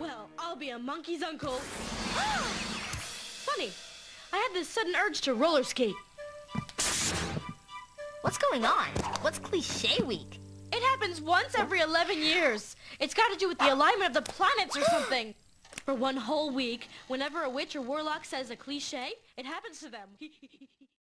Well, I'll be a monkey's uncle. Funny, I had this sudden urge to roller skate. What's going on? What's Cliché Week? It happens once every 11 years. It's got to do with the alignment of the planets or something. For one whole week, whenever a witch or warlock says a cliche, it happens to them.